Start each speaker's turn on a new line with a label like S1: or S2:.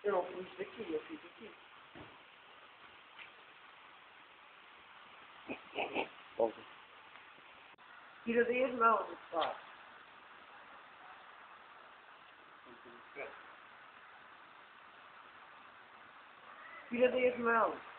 S1: Eu não fiz daqui, eu fiz aqui. Tira daí as mãos, pá. Tira daí as mãos.